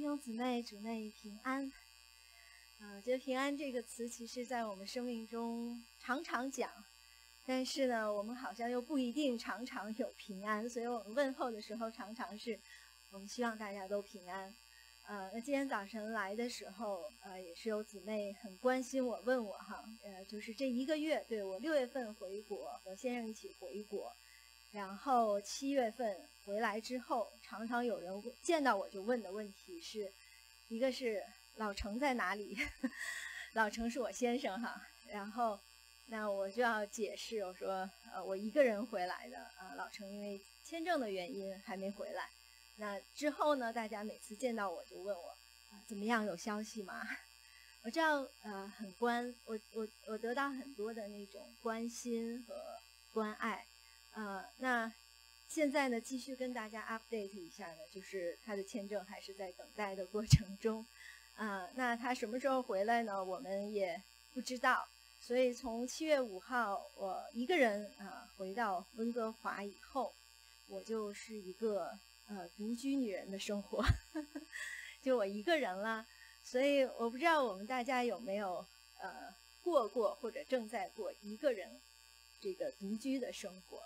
兄姊妹主内平安。我觉得平安这个词其实在我们生命中常常讲，但是呢我们好像又不一定常常有平安，所以我们问候的时候常常是我们希望大家都平安。那今天早晨来的时候也是有姊妹很关心我，问我哈，就是这一个月，对，我6月份回国，和先生一起回国，然后7月份回来之后，常常有人见到我就问的问题是，一个是老程在哪里？老程是我先生哈，然后那我就要解释，我说我一个人回来的，老程因为签证的原因还没回来。那之后呢，大家每次见到我就问我怎么样，有消息吗？我知道很我得到很多的那种关心和关爱。那现在呢，继续跟大家 update 一下呢，就是他的签证还是在等待的过程中。那他什么时候回来呢？我们也不知道。所以从7月5号我一个人回到温哥华以后，我就是一个独居女人的生活，就我一个人了。所以我不知道我们大家有没有过或者正在过一个人这个独居的生活。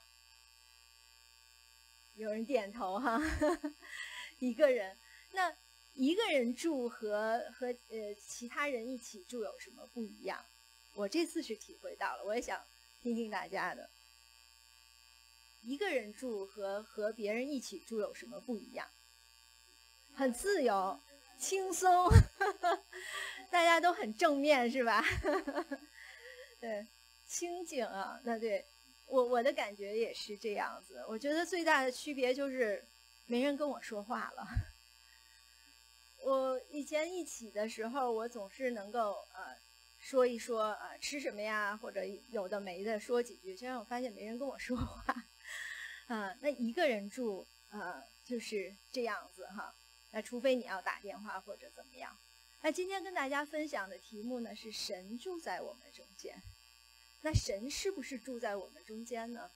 有人点头哈，一个人。那一个人住和其他人一起住有什么不一样？我这次是体会到了，我也想听听大家的。一个人住和别人一起住有什么不一样？很自由，轻松，大家都很正面是吧？对，清静啊，那对。我的感觉也是这样子，我觉得最大的区别就是没人跟我说话了。我以前一起的时候，我总是能够说一说吃什么呀，或者有的没的说几句，现在我发现没人跟我说话。那一个人住就是这样子哈，那除非你要打电话或者怎么样。那今天跟大家分享的题目呢是神住在我们中间。那神是不是住在我们中间呢？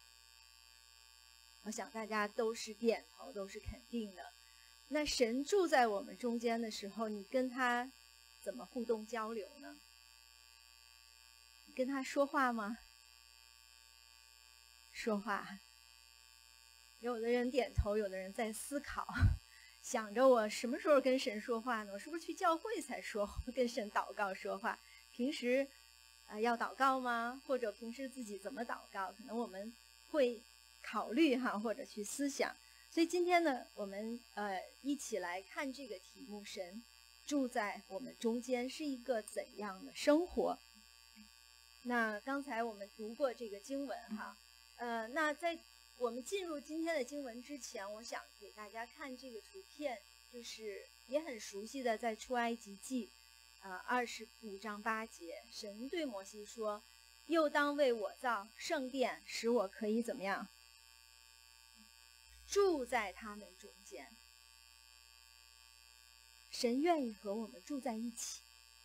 我想大家都是点头，都是肯定的。那神住在我们中间的时候，你跟他怎么互动交流呢？你跟他说话吗？说话。有的人点头，有的人在思考，想着我什么时候跟神说话呢？我是不是去教会才说跟神祷告说话？平时要祷告吗？或者平时自己怎么祷告？可能我们会考虑哈，或者去思想。所以今天呢，我们一起来看这个题目：神住在我们中间是一个怎样的生活？那刚才我们读过这个经文哈，那在我们进入今天的经文之前，我想给大家看这个图片，就是也很熟悉的，在出埃及记25章8节，神对摩西说：又当为我造圣殿，使我可以怎么样？住在他们中间。神愿意和我们住在一起，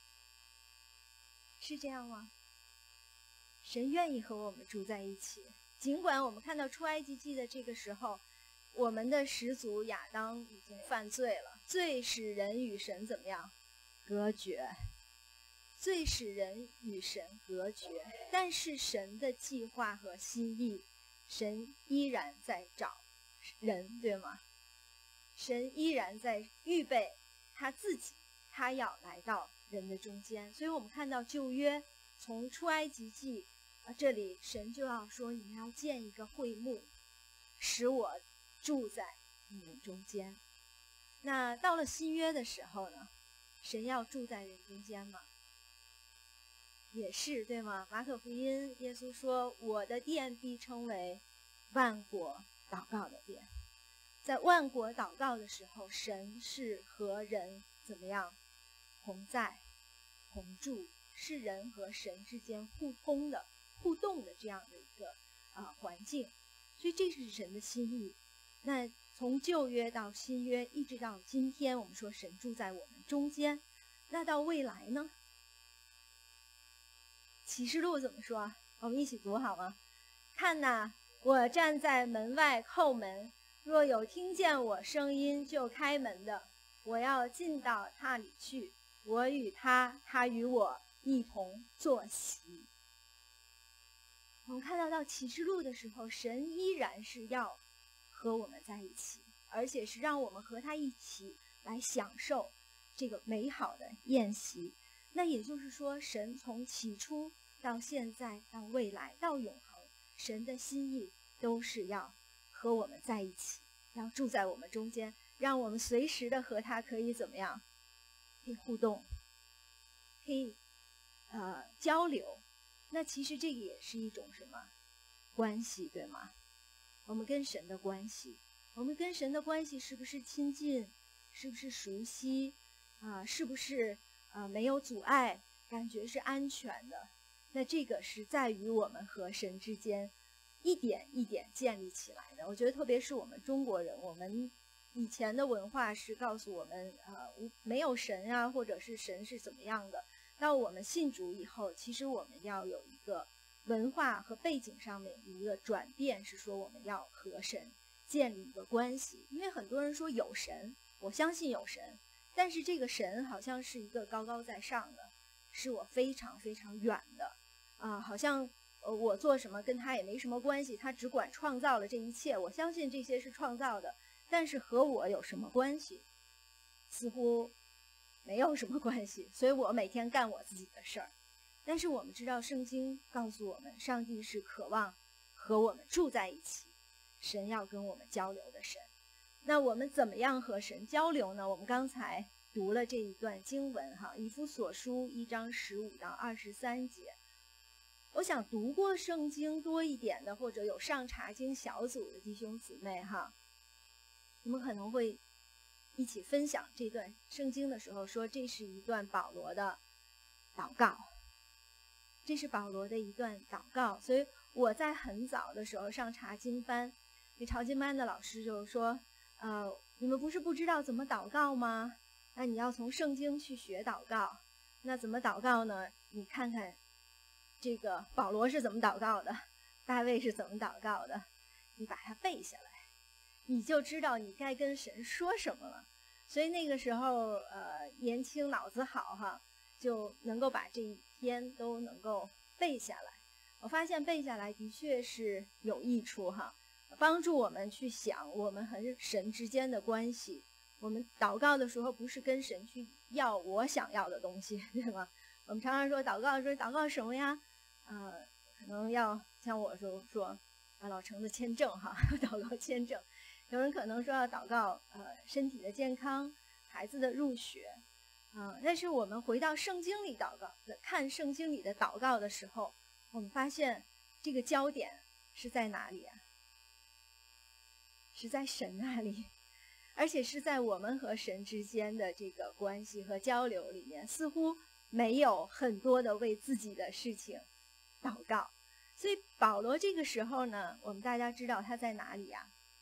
是这样吗？神愿意和我们住在一起，尽管我们看到出埃及记的这个时候，我们的始祖亚当已经犯罪了，罪使人与神怎么样？隔绝。罪使人与神隔绝，但是神的计划和心意，神依然在找人，对吗？神依然在预备他自己，他要来到人的中间。所以我们看到旧约从出埃及记这里，神就要说你们要建一个会幕，使我住在你们中间。那到了新约的时候呢，神要住在人中间吗？也是，对吗？马可福音耶稣说，我的殿必称为万国祷告的殿。在万国祷告的时候，神是和人怎么样同在同住，是人和神之间互通的互动的这样的一个环境。所以这是神的心意。那从旧约到新约一直到今天，我们说神住在我们中间。那到未来呢？启示录怎么说？我们一起读好吗？看哪，我站在门外叩门，若有听见我声音就开门的， 我要进到他里去，我与他，他与我一同坐席。我们看到启示录的时候，神依然是要和我们在一起，而且是让我们和他一起来享受这个美好的宴席。那也就是说，神从起初到现在到未来到永恒，神的心意都是要和我们在一起，要住在我们中间，让我们随时的和他可以怎么样，可以互动，可以交流。那其实这个也是一种什么关系，对吗？我们跟神的关系，我们跟神的关系是不是亲近，是不是熟悉是不是没有阻碍，感觉是安全的？那这个是在于我们和神之间一点一点建立起来的。我觉得特别是我们中国人，我们以前的文化是告诉我们没有神啊，或者是神是怎么样的。到我们信主以后，其实我们要有一个文化和背景上面一个转变，是说我们要和神建立一个关系。因为很多人说有神，我相信有神，但是这个神好像是一个高高在上的，是我非常非常远的好像我做什么跟他也没什么关系，他只管创造了这一切，我相信这些是创造的，但是和我有什么关系？似乎没有什么关系，所以我每天干我自己的事儿。但是我们知道圣经告诉我们，上帝是渴望和我们住在一起，神要跟我们交流的神。那我们怎么样和神交流呢？我们刚才读了这一段经文以弗所书1章15到23节。我想读过圣经多一点的，或者有上查经小组的弟兄姊妹我们可能会一起分享这段圣经的时候说，这是一段保罗的祷告，这是保罗的一段祷告。所以我在很早的时候上查经班，那查经班的老师就说你们不是不知道怎么祷告吗？那你要从圣经去学祷告。那怎么祷告呢？你看看这个保罗是怎么祷告的，大卫是怎么祷告的，你把它背下来，你就知道你该跟神说什么了。所以那个时候年轻脑子好就能够把这一篇都能够背下来。我发现背下来的确是有益处帮助我们去想我们和神之间的关系。我们祷告的时候不是跟神去要我想要的东西，对吗？我们常常说祷告的时候祷告什么呀？可能要像我说老程的签证祷告签证。有人可能说要祷告身体的健康，孩子的入学但是我们回到圣经里祷告，看圣经里的祷告的时候，我们发现这个焦点是在哪里是在神那里，而且是在我们和神之间的这个关系和交流里面，似乎没有很多的为自己的事情祷告。所以保罗这个时候呢，我们大家知道他在哪里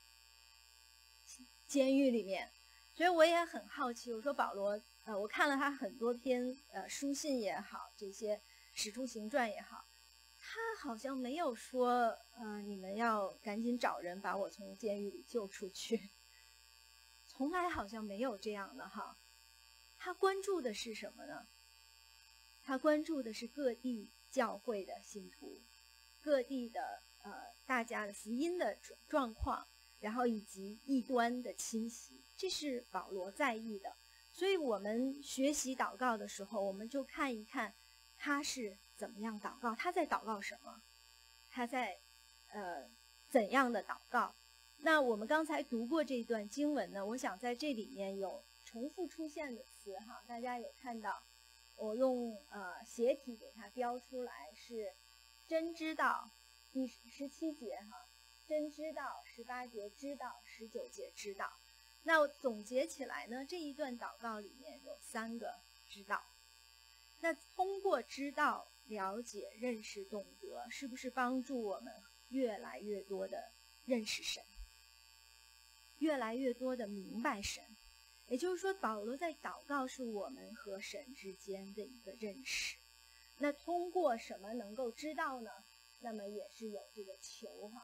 监狱里面。所以我也很好奇，我说保罗我看了他很多篇书信也好，这些使徒行传也好，他好像没有说你们要赶紧找人把我从监狱里救出去，从来好像没有这样的他关注的是什么呢？他关注的是各地教会的信徒，各地的大家的福音的状况，然后以及异端的侵袭，这是保罗在意的。所以我们学习祷告的时候，我们就看一看他是怎么样祷告，他在祷告什么，他在怎样的祷告。那我们刚才读过这段经文呢，我想在这里面有重复出现的词大家有看到，我用斜体给它标出来，是真知道第17节真知道18节知道19节知道。那我总结起来呢，这一段祷告里面有3个知道。那通过知道、了解、认识、懂得，是不是帮助我们越来越多的认识神，越来越多的明白神？也就是说，保罗在祷告是我们和神之间的一个认识。那通过什么能够知道呢？那么也是有这个求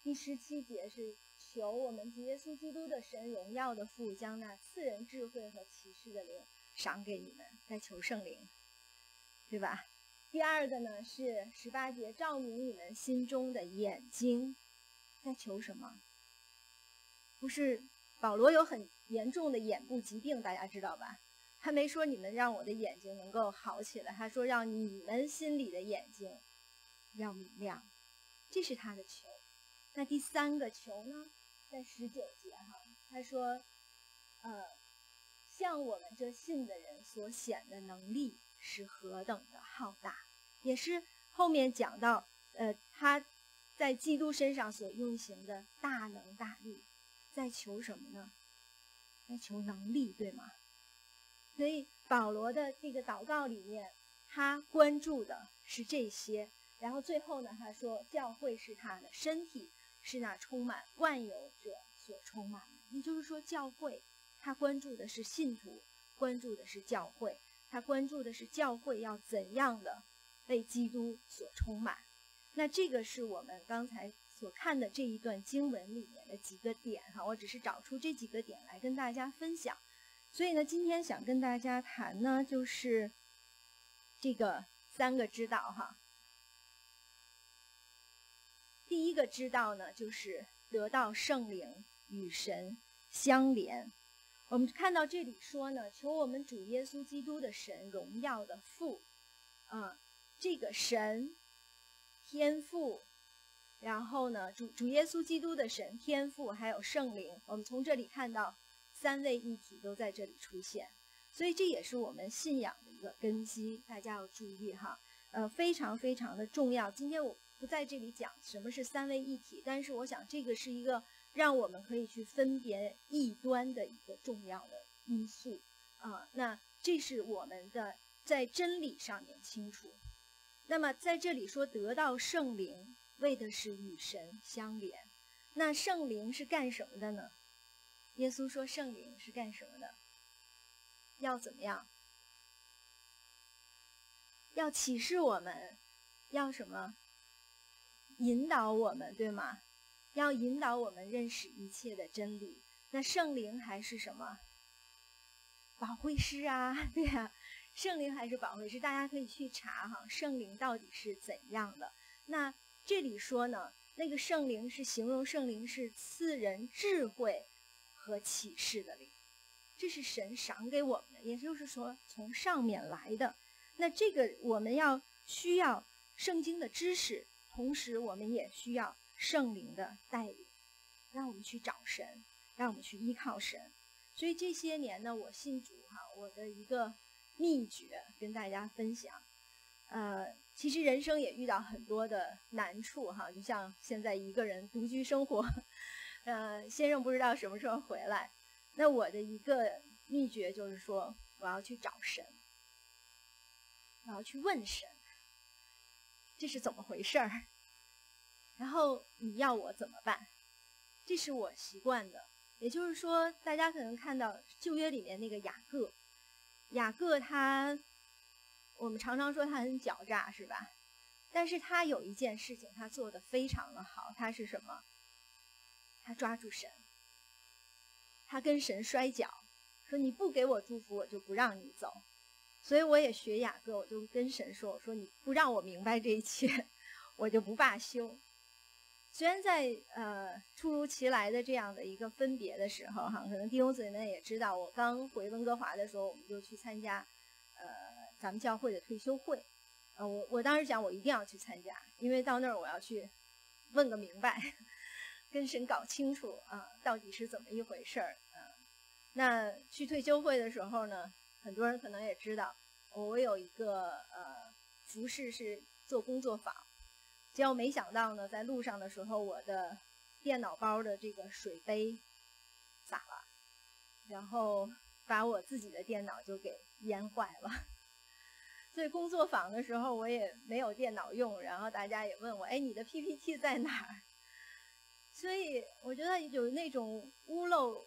第17节是求我们主耶稣基督的神荣耀的父将那赐人智慧和启示的灵赏给你们，在求圣灵，对吧？第二个呢是18节照明你们心中的眼睛，在求什么？不是保罗有很严重的眼部疾病，大家知道吧？他没说你们让我的眼睛能够好起来，他说让你们心里的眼睛要明亮，这是他的求。那第3个求呢，在19节哈，他说像我们这信的人所显的能力是何等的浩大，也是后面讲到他在基督身上所运行的大能大力，在求什么呢？在求能力，对吗？所以保罗的这个祷告里面，他关注的是这些。然后最后呢，他说教会是他的身体，是那充满万有者所充满的。也就是说，教会他关注的是信徒，关注的是教会，他关注的是教会要怎样的被基督所充满。那这个是我们刚才所看的这一段经文里面的几个点哈，我只是找出这几个点来跟大家分享。所以呢，今天想跟大家谈呢，就是这个3个知道哈。第一个知道呢，就是得到圣灵与神相连。我们看到这里说呢，求我们主耶稣基督的神荣耀的父，这个神天父，然后呢主耶稣基督的神天父还有圣灵，我们从这里看到3位一体都在这里出现，所以这也是我们信仰的一个根基，大家要注意哈，非常非常的重要。今天我不在这里讲什么是3位一体，但是我想这个是一个让我们可以去分别异端的一个重要的因素那这是我们的在真理上面清楚。那么在这里说得到圣灵，为的是与神相连。那圣灵是干什么的呢？耶稣说圣灵是干什么的？要怎么样？要启示我们，要什么？引导我们，对吗？要引导我们认识一切的真理。那圣灵还是什么？保惠师啊，对啊，圣灵还是保惠师，大家可以去查哈，圣灵到底是怎样的。那这里说呢，那个圣灵是形容圣灵是赐人智慧和启示的灵，这是神赏给我们的，也就是说从上面来的。那这个我们需要圣经的知识，同时我们也需要圣灵的带领，让我们去找神，让我们去依靠神。所以这些年呢，我信主哈，我的一个秘诀跟大家分享。其实人生也遇到很多的难处哈，就像现在一个人独居生活，先生不知道什么时候回来。那我的一个秘诀就是说，我要去找神，我要去问神，这是怎么回事儿？然后你要我怎么办？这是我习惯的。也就是说，大家可能看到旧约里面那个雅各我们常常说他很狡诈，是吧？但是他有一件事情他做得非常的好，他是什么？他抓住神，他跟神摔跤，说你不给我祝福，我就不让你走。所以我也学雅各，我就跟神说，我说你不让我明白这一切，我就不罢休。虽然在突如其来的这样的一个分别的时候哈，可能弟兄姊妹们也知道，我刚回温哥华的时候，我们就去参加咱们教会的退休会。我当时讲我一定要去参加，因为到那儿我要去问个明白，跟神搞清楚到底是怎么一回事儿。那去退休会的时候呢，很多人可能也知道，我有一个服饰是做工作坊。结果没想到呢，在路上的时候，我的电脑包的这个水杯洒了，然后把我自己的电脑就给淹坏了。所以工作坊的时候我也没有电脑用，然后大家也问我，哎，你的 PPT 在哪儿？所以我觉得有那种屋漏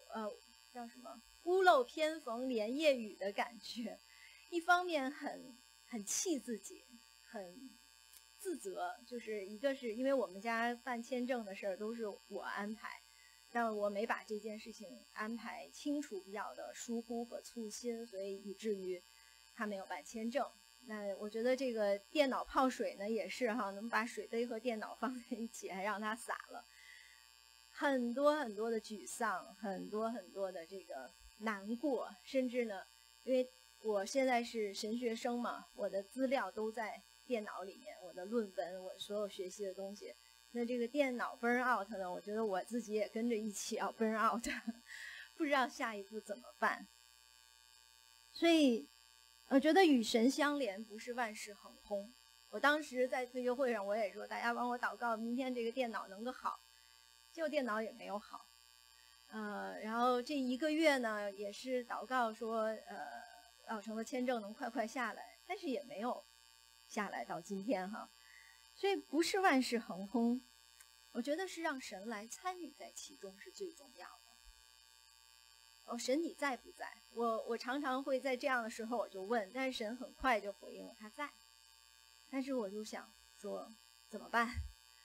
偏逢连夜雨的感觉。一方面很气自己，很自责，就是一个是因为我们家办签证的事儿都是我安排，但我没把这件事情安排清楚，比较的疏忽和粗心，所以以至于他没有办签证。那我觉得这个电脑泡水呢也是哈，能把水杯和电脑放在一起，还让它洒了，很多很多的沮丧，很多很多的这个难过，甚至呢，因为我现在是神学生嘛，我的资料都在电脑里面，我的论文，我所有学习的东西。那这个电脑 burn out 呢，我觉得我自己也跟着一起要 burn out， 不知道下一步怎么办。所以我觉得与神相连不是万事亨通。我当时在退休会上我也说，大家帮我祷告，明天这个电脑能够好，结果电脑也没有好。然后这1个月呢，也是祷告说，老成的签证能快快下来，但是也没有下来到今天哈。所以不是万事亨通，我觉得是让神来参与在其中是最重要的。神你在不在？我常常会在这样的时候我就问，但是神很快就回应了他在。但是我就想说怎么办？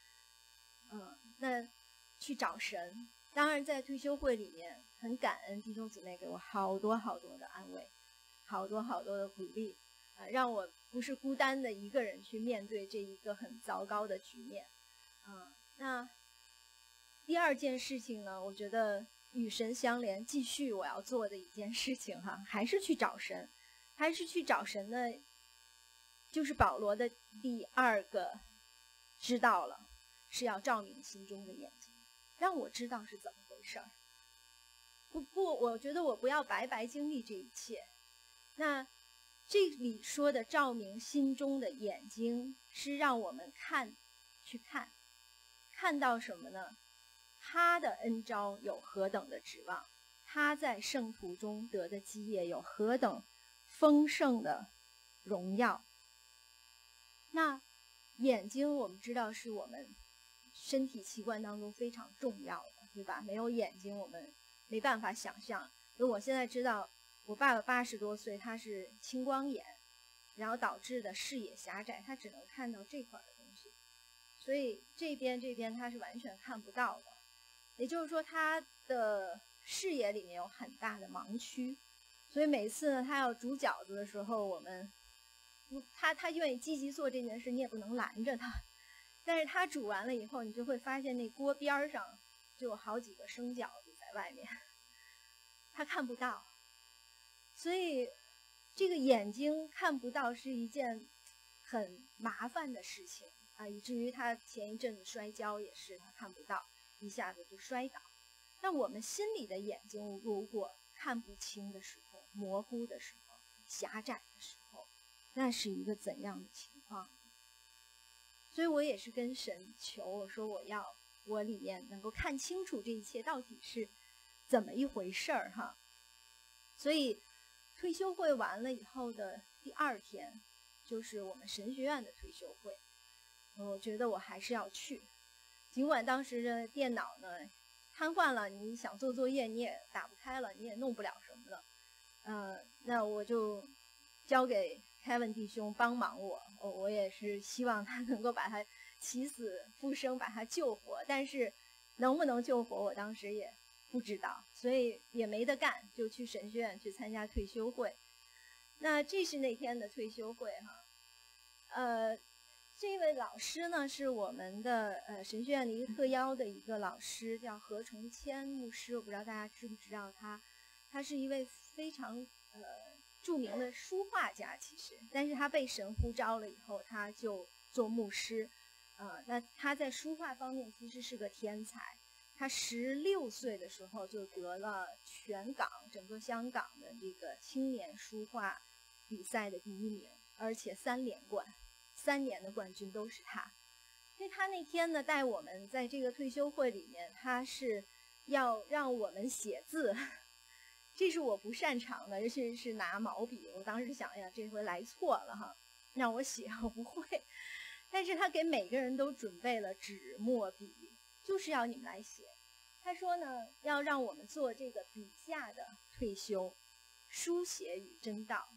那去找神。当然在退休会里面很感恩弟兄姊妹给我好多好多的安慰，好多好多的鼓励，让我不是孤单的一个人去面对这一个很糟糕的局面。那第二件事情呢，我觉得与神相连，继续我要做的一件事情哈，还是去找神，还是去找神呢，就是保罗的第2个知道了，是要照明心中的眼睛，让我知道是怎么回事儿。我觉得我不要白白经历这一切。那这里说的照明心中的眼睛，是让我们去看到什么呢？他的恩召有何等的指望，他在圣徒中得的基业有何等丰盛的荣耀。那眼睛我们知道是我们身体器官当中非常重要的，对吧？没有眼睛我们没办法想象。因为我现在知道我爸爸80多岁，他是青光眼，然后导致的视野狭窄，他只能看到这块的东西，所以这边他是完全看不到的。也就是说他的视野里面有很大的盲区，所以每次呢他要煮饺子的时候，我们他愿意积极做这件事，你也不能拦着他。但是他煮完了以后，你就会发现那锅边上就有好几个生饺子在外面，他看不到。所以这个眼睛看不到是一件很麻烦的事情啊，以至于他前一阵子摔跤也是他看不到，一下子就摔倒。那我们心里的眼睛如果看不清的时候，模糊的时候，狭窄的时候，那是一个怎样的情况？所以我也是跟神求，我说我里面能够看清楚这一切到底是怎么一回事儿哈。所以退休会完了以后的第2天，就是我们神学院的退休会，我觉得我还是要去，尽管当时的电脑呢瘫痪了，你想做作业你也打不开了，你也弄不了什么了。那我就交给Kevin 弟兄帮忙我也是希望他能够把他起死复生，把他救活，但是能不能救活我当时也不知道，所以也没得干，就去神学院去参加退休会。那这是那天的退休会哈。这位老师呢是我们的神学院的一个特邀的一个老师，叫何崇谦牧师，我不知道大家知不知道他是一位非常著名的书画家，其实，但是他被神呼召了以后，他就做牧师。那他在书画方面其实是个天才。他16岁的时候就得了全港整个香港的这个青年书画比赛的第1名，而且3连冠，3年的冠军都是他。所以他那天呢带我们在这个退休会里面，他是要让我们写字。这是我不擅长的，尤其是拿毛笔。我当时想，哎呀，这回来错了哈，让我写我不会。但是他给每个人都准备了纸墨笔，就是要你们来写。他说呢，要让我们做这个笔下的退休，书写与真道。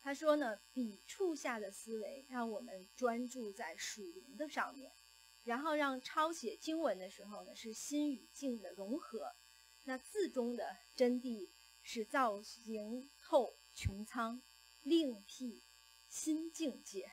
他说呢，笔触下的思维让我们专注在属灵的上面，然后让抄写经文的时候呢，是心与境的融合。那字中的真谛是造型透穹苍，另辟新境界。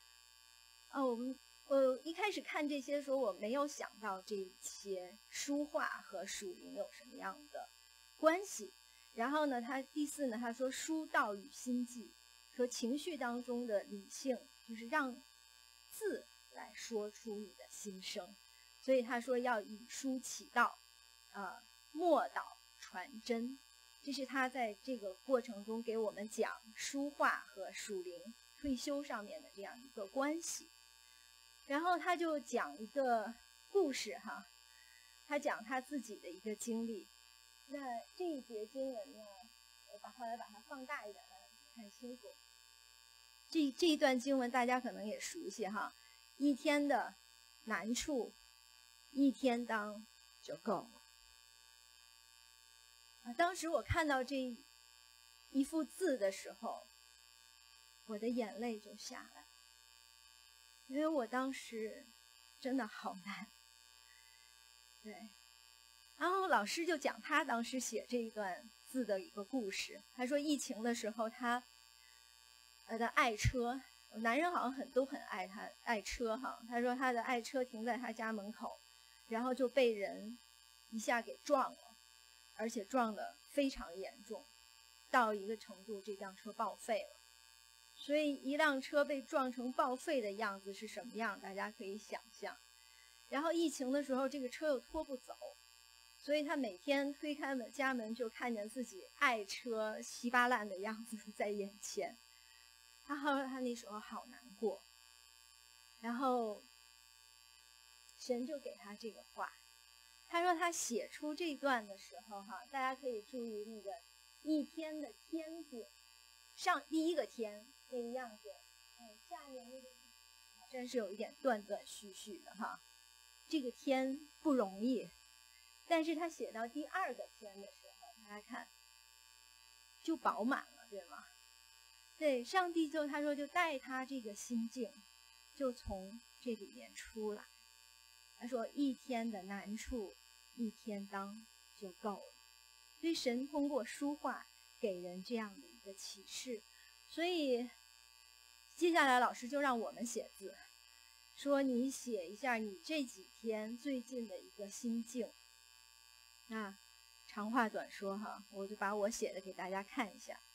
我一开始看这些的时候，我没有想到这些书画和属灵有什么样的关系。然后呢，第四呢，他说书道与心计，说情绪当中的理性就是让字来说出你的心声，所以他说要以书起道，默导传真。这是他在这个过程中给我们讲书画和属灵退休上面的这样一个关系。然后他就讲一个故事哈，他讲他自己的一个经历。那这一节经文呢，我后来把它放大一点，大家看清楚。这一段经文大家可能也熟悉哈，一天的难处，一天当就够了。当时我看到这一幅字的时候，我的眼泪就下来了，因为我当时真的好难。对，然后老师就讲他当时写这一段字的一个故事。他说疫情的时候，他的爱车，男人好像都很爱车哈。他说他的爱车停在他家门口，然后就被人一下给撞了，而且撞得非常严重，到一个程度这辆车报废了。所以一辆车被撞成报废的样子是什么样，大家可以想象。然后疫情的时候，这个车又拖不走，所以他每天推开家门就看见自己爱车稀巴烂的样子在眼前。他那时候好难过，然后神就给他这个话。他说他写出这段的时候哈，大家可以注意那个一天的天字，上第一个天那个样子，下面那个真是有一点断断续续的哈。这个天不容易，但是他写到第二个天的时候，大家看就饱满了，对吗？对，上帝他说就带他这个心境就从这里面出来。他说一天的难处一天当就够了。所以神通过书画给人这样的一个启示。所以接下来老师就让我们写字，说你写一下你这几天最近的一个心境。那长话短说哈，我就把我写的给大家看一下。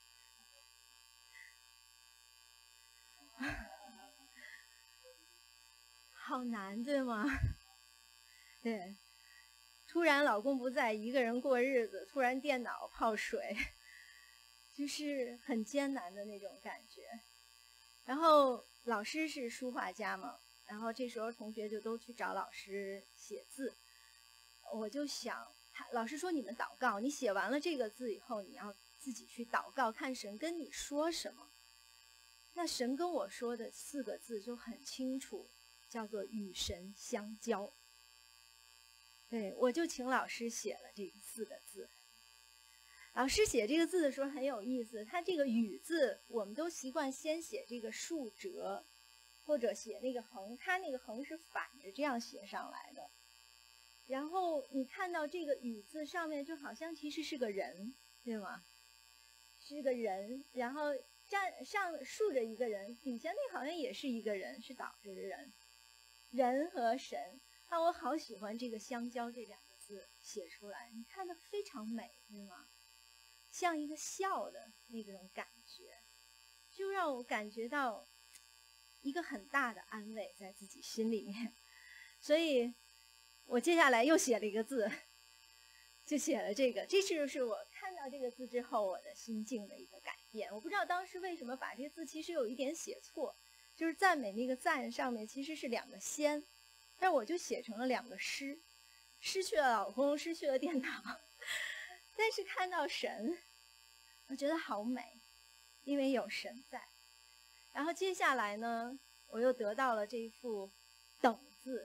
好难，对吗？对，突然老公不在，一个人过日子，突然电脑泡水，就是很艰难的那种感觉。然后老师是书画家嘛，然后这时候同学就都去找老师写字。我就想，老师说你们祷告，你写完了这个字以后，你要自己去祷告，看神跟你说什么。那神跟我说的4个字就很清楚，叫做与神相交。对，我就请老师写了这4个字。老师写这个字的时候很有意思，他这个与字我们都习惯先写这个竖折，或者写那个横，他那个横是反着这样写上来的。然后你看到这个与字上面就好像其实是个人，对吗？是个人，然后竖着一个人，底下那好像也是一个人，是倒着的人。人和神，我好喜欢这个相交这2个字写出来，你看它非常美，对吗？像一个笑的那种感觉，就让我感觉到一个很大的安慰在自己心里面。所以我接下来又写了一个字，就写了这个。这就是我看到这个字之后我的心境的一个改变。我不知道当时为什么把这个字其实有一点写错，就是赞美那个赞上面其实是2个先，但是我就写成了2个失，失去了老公，失去了电脑，但是看到神，我觉得好美，因为有神在。然后接下来呢，我又得到了这一副等字。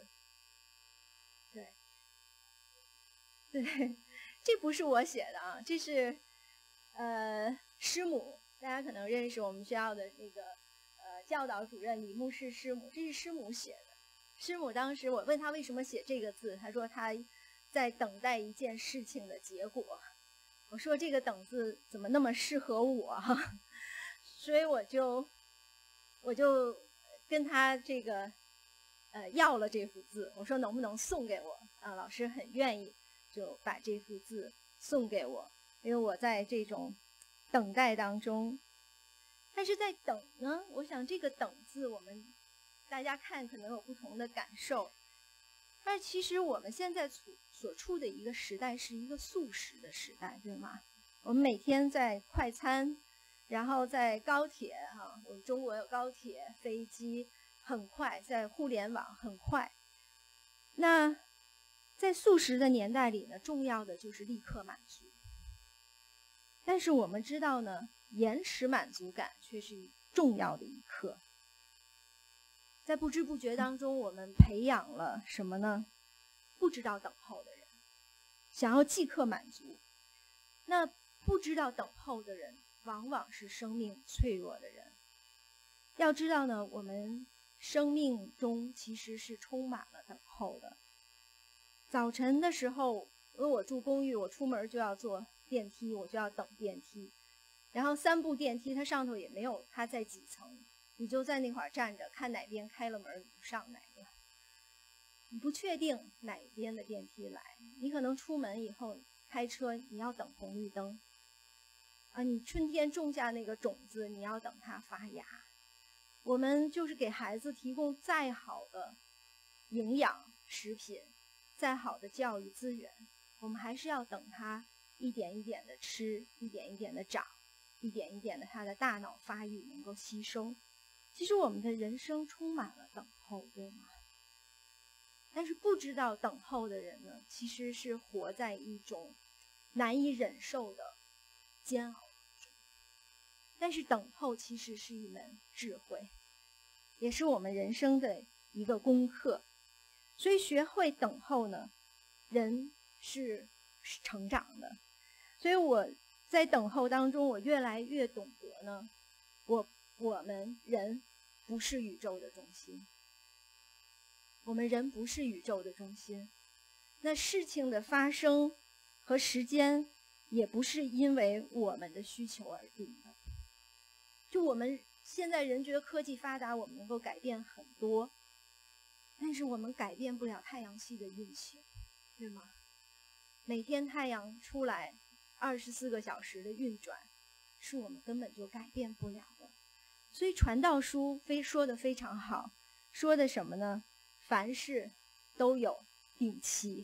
对，这不是我写的啊，这是师母大家可能认识我们学校的那个教导主任李牧师师母，这是师母写的。师母当时我问他为什么写这个字，他说他在等待一件事情的结果。我说这个等字怎么那么适合我所以我就跟他这个要了这幅字，我说能不能送给我老师很愿意就把这幅字送给我，因为我在这种等待当中。但是在等呢，我想这个等字我们大家看可能有不同的感受，但是其实我们现在所处的一个时代是一个速食的时代，对吗？我们每天在快餐，然后在高铁我们中国有高铁、飞机很快，在互联网很快。那在速食的年代里呢，重要的就是立刻满足。但是我们知道呢，延迟满足感却是重要的一课。在不知不觉当中，我们培养了什么呢？不知道等候的人，想要即刻满足。那不知道等候的人，往往是生命脆弱的人。要知道呢，我们生命中其实是充满了等候的。早晨的时候，因为我住公寓，我出门就要坐电梯，我就要等电梯。然后3部电梯，它上头也没有它在几层，你就在那块站着，看哪边开了门，你就上哪个。你不确定哪边的电梯来，你可能出门以后开车，你要等红绿灯你春天种下那个种子，你要等它发芽。我们就是给孩子提供再好的营养食品，再好的教育资源，我们还是要等他一点一点的吃，一点一点的长，一点一点的他的大脑发育能够吸收。其实我们的人生充满了等候，对吗？但是不知道等候的人呢，其实是活在一种难以忍受的煎熬中。但是等候其实是一门智慧，也是我们人生的一个功课。所以学会等候呢，人是成长的。所以我在等候当中，我越来越懂得呢，我们人不是宇宙的中心。我们人不是宇宙的中心。那事情的发生和时间也不是因为我们的需求而定的。就我们现在人觉得科技发达，我们能够改变很多，但是我们改变不了太阳系的运行，对吗？每天太阳出来24个小时的运转，是我们根本就改变不了的。所以传道书说得非常好，说的什么呢？凡事都有定期，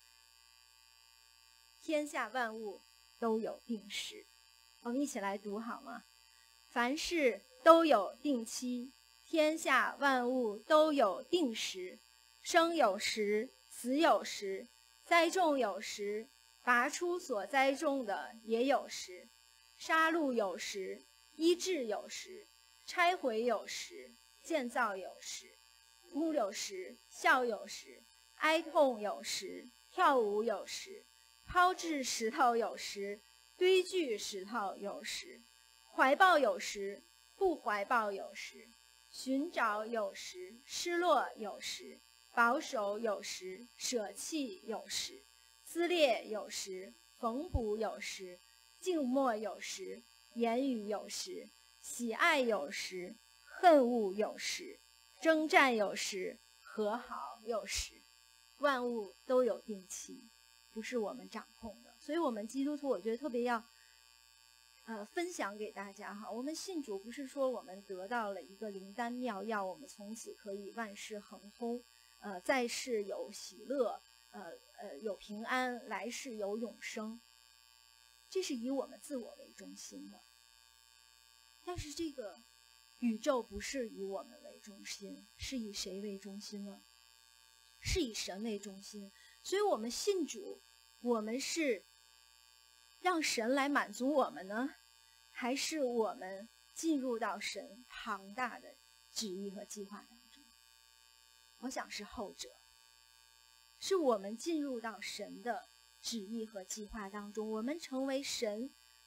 天下万物都有定时。我们一起来读好吗？凡事都有定期，天下万物都有定时。生有时，死有时，栽种有时，拔出所栽种的也有时，杀戮有时，医治有时，拆毁有时，建造有时，哭有时，笑有时，哀痛有时，跳舞有时，抛掷石头有时，堆聚石头有时，怀抱有时，不怀抱有时，寻找有时，失落有时，保守有时，舍弃有时，撕裂有时，缝补有时，静默有时，言语有时，喜爱有时，恨恶有时，征战有时，和好有时。万物都有定期，不是我们掌控的。所以我们基督徒，我觉得特别要分享给大家哈。我们信主不是说我们得到了一个灵丹妙药，我们从此可以万事亨通，在世有喜乐，有平安，来世有永生。这是以我们自我为中心的。但是这个宇宙不是以我们为中心，是以谁为中心呢？是以神为中心。所以我们信主，我们是让神来满足我们呢，还是我们进入到神庞大的旨意和计划当中？我想是后者，是我们进入到神的旨意和计划当中，我们成为神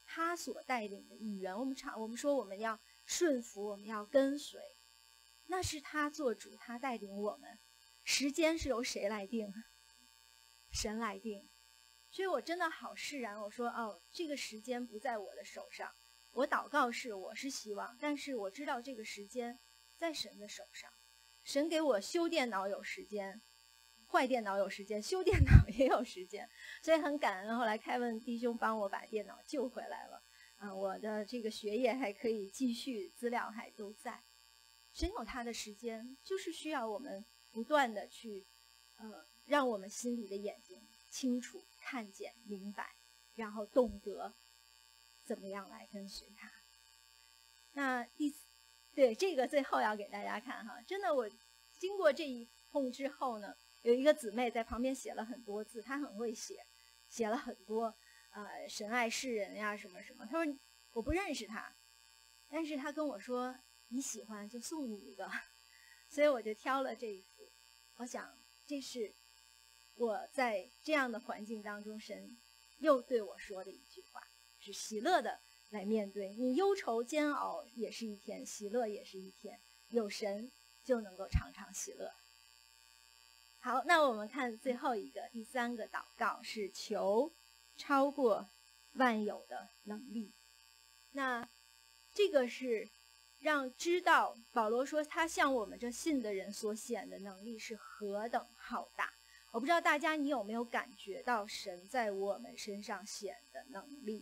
他所带领的意愿。我们说我们要顺服，我们要跟随，那是他做主，他带领我们。时间是由谁来定？神来定。所以我真的好释然，我说这个时间不在我的手上。我祷告我是希望，但是我知道这个时间在神的手上。神给我修电脑有时间，坏电脑有时间，修电脑也有时间，所以很感恩。后来凯文弟兄帮我把电脑救回来了，我的这个学业还可以继续，资料还都在。神有他的时间，就是需要我们不断的去让我们心里的眼睛清楚看见明白，然后懂得怎么样来跟随他。那对这个最后要给大家看哈，真的我经过这一通之后呢，有一个姊妹在旁边写了很多字，她很会写了很多神爱世人呀什么什么。她说我不认识她，但是她跟我说你喜欢就送你一个，所以我就挑了这一幅。我想这是我在这样的环境当中，神又对我说的一句话，是喜乐的来面对。你忧愁煎熬也是一天，喜乐也是一天，有神就能够常常喜乐。好，那我们看最后一个，第3个祷告是求超过万有的能力。那这个是让知道保罗说他向我们这信的人所显的能力是何等浩大。我不知道大家你有没有感觉到神在我们身上显的能力。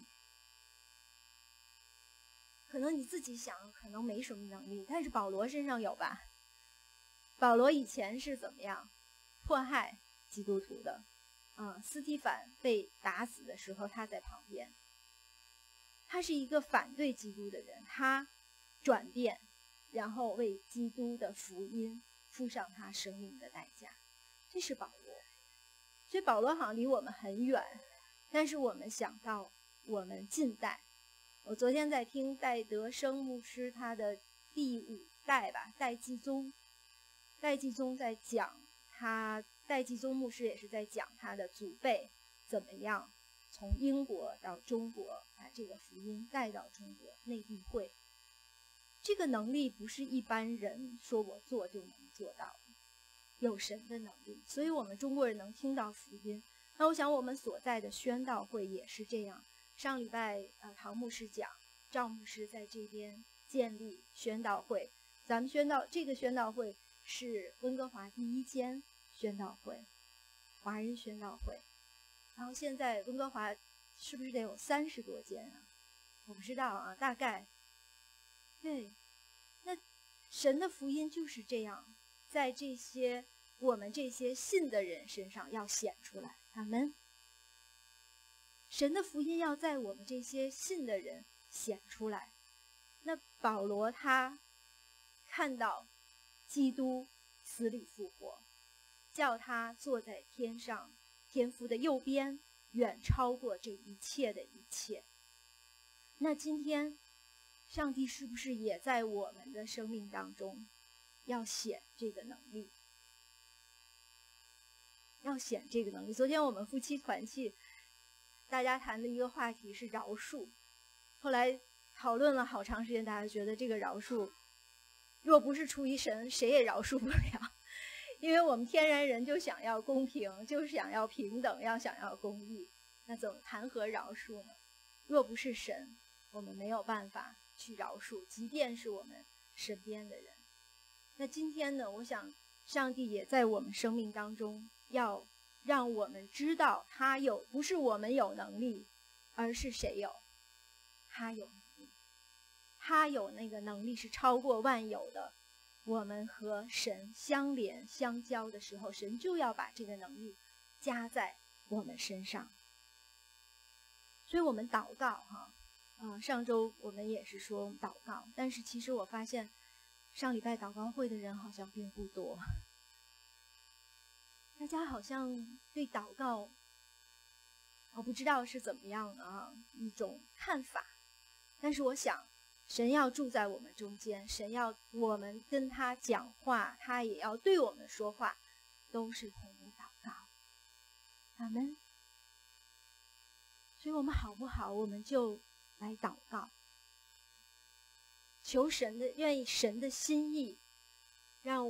可能你自己想可能没什么能力，但是保罗身上有吧。保罗以前是怎么样迫害基督徒的，斯提反被打死的时候他在旁边，他是一个反对基督的人，他转变，然后为基督的福音付上他生命的代价，这是保罗。所以保罗好像离我们很远，但是我们想到我们近代，我昨天在听戴德生牧师他的第5代吧，戴季宗在讲戴季宗牧师也是在讲他的祖辈怎么样从英国到中国把这个福音带到中国内地会。这个能力不是一般人说我做就能做到的，有神的能力，所以我们中国人能听到福音。那我想我们所在的宣道会也是这样。上礼拜唐牧师讲，赵牧师在这边建立宣道会，咱们这个宣道会是温哥华第1间宣道会，华人宣道会。然后现在温哥华是不是得有30多间啊？我不知道啊，大概。对，那神的福音就是这样，在我们这些信的人身上要显出来。阿们。神的福音要在我们这些信的人显出来。那保罗他看到基督死里复活，叫他坐在天上，天父的右边，远超过这一切的一切。那今天上帝是不是也在我们的生命当中要显这个能力？要显这个能力。昨天我们夫妻团契大家谈的一个话题是饶恕，后来讨论了好长时间，大家觉得这个饶恕若不是出于神，谁也饶恕不了。因为我们天然人就想要公平，就想要平等，想要公义，那怎么谈何饶恕呢？若不是神，我们没有办法去饶恕，即便是我们身边的人。那今天呢，我想上帝也在我们生命当中要让我们知道他不是我们有能力，而是谁有？他有能力，他有那个能力是超过万有的。我们和神相连相交的时候，神就要把这个能力加在我们身上。所以我们祷告上周我们也是说祷告，但是其实我发现上礼拜祷告会的人好像并不多，大家好像对祷告我不知道是怎么样的一种看法。但是我想神要住在我们中间，神要我们跟他讲话，他也要对我们说话，都是同一祷告。阿们。所以我们好不好，我们就来祷告，求神的，愿意神的心意，让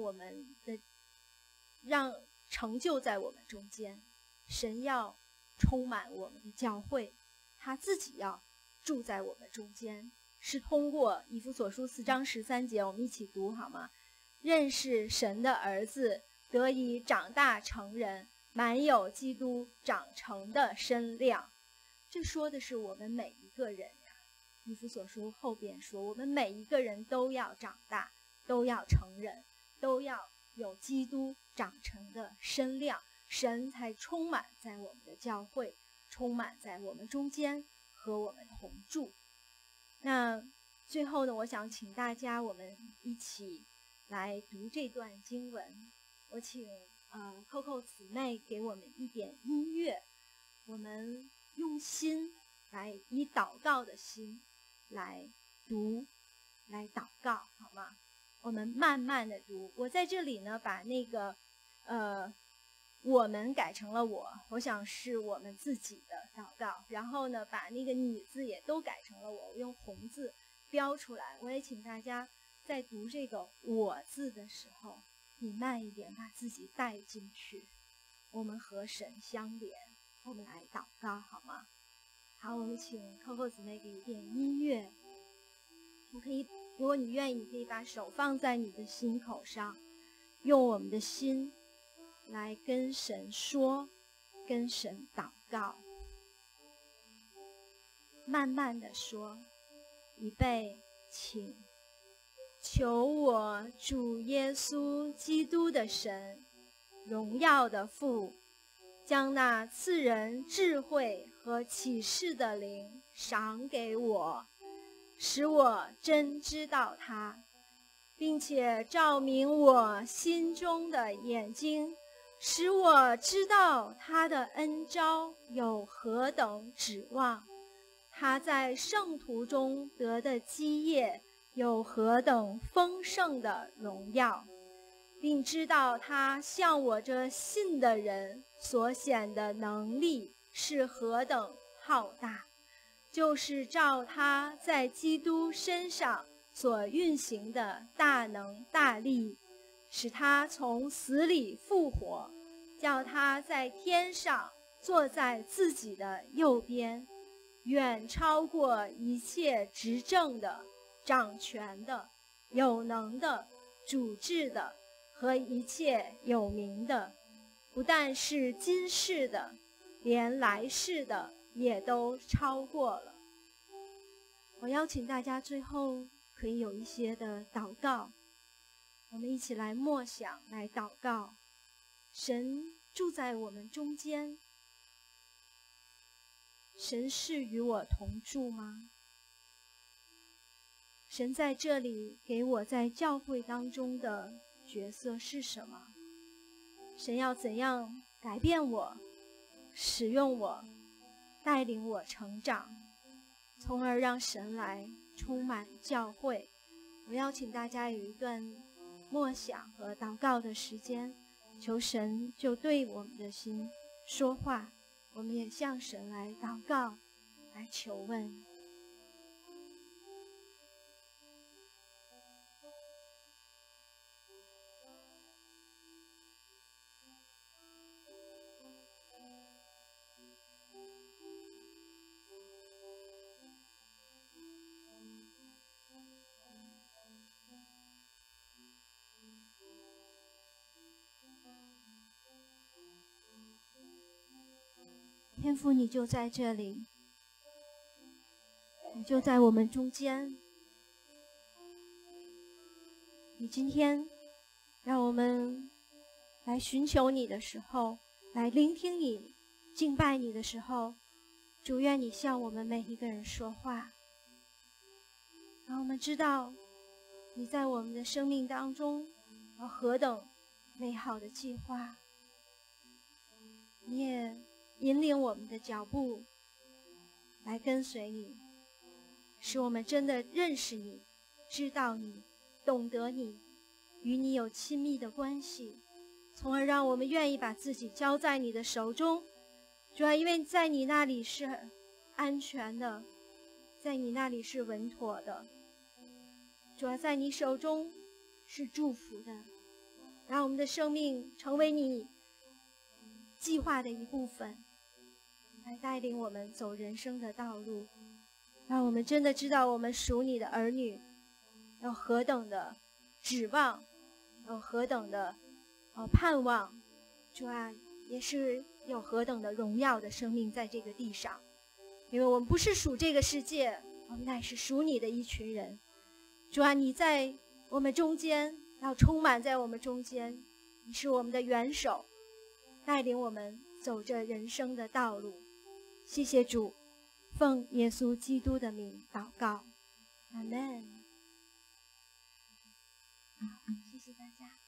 成就在我们中间。神要充满我们的教会，他自己要住在我们中间，是通过以弗所书4章13节，我们一起读好吗？认识神的儿子，得以长大成人，满有基督长成的身量。这说的是我们每一个人呀。以弗所书后边说，我们每一个人都要长大，都要成人，都要有基督长成的身量，神才充满在我们的教会，充满在我们中间，和我们同住。那最后呢，我想请大家我们一起来读这段经文。我请Coco 姊妹给我们一点音乐，我们用心来，以祷告的心来读，来祷告，好吗？我们慢慢的读。我在这里呢，把那个我们改成了我想是我们自己的祷告。然后呢，把那个你字也都改成了我用红字标出来。我也请大家在读这个我字的时候，你慢一点，把自己带进去。我们和神相连，我们来祷告，好吗？好，我们请Coco姊妹给一点音乐。如果你愿意，你可以把手放在你的心口上，用我们的心来跟神说，跟神祷告，慢慢的说。预备，请。求我主耶稣基督的神，荣耀的父，将那赐人智慧和启示的灵赏给我，使我真知道他，并且照明我心中的眼睛，使我知道他的恩召有何等指望，他在圣徒中得的基业有何等丰盛的荣耀，并知道他向我这信的人所显的能力是何等浩大，就是照他在基督身上所运行的大能大力，使他从死里复活，叫他在天上坐在自己的右边，远超过一切执政的、掌权的、有能的、主治的和一切有名的，不但是今世的，连来世的也都超过了。我邀请大家最后可以有一些的祷告，我们一起来默想，来祷告。神住在我们中间，神是与我同住吗？神在这里给我在教会当中的角色是什么？神要怎样改变我，使用我，带领我成长，从而让神来充满教会。我邀请大家有一段默想和祷告的时间，求神就对我们的心说话，我们也向神来祷告，来求问。天父，你就在这里，你就在我们中间。你今天让我们来寻求你的时候，来聆听你、敬拜你的时候，主，愿你向我们每一个人说话，让我们知道你在我们的生命当中有何等美好的计划。你也引领我们的脚步来跟随你，使我们真的认识你、知道你、懂得你，与你有亲密的关系，从而让我们愿意把自己交在你的手中。主啊，因为在你那里是安全的， 在你那里是稳妥的，主啊，在你手中是祝福的，让我们的生命成为你计划的一部分，来带领我们走人生的道路，让我们真的知道我们属你的儿女有何等的指望，有何等的盼望，主啊，也是有何等的荣耀的生命在这个地上。因为我们不是属这个世界，我们乃是属你的一群人。主啊，你在我们中间，要充满在我们中间，你是我们的元首，带领我们走着人生的道路。谢谢主，奉耶稣基督的名祷告，阿们。谢谢大家。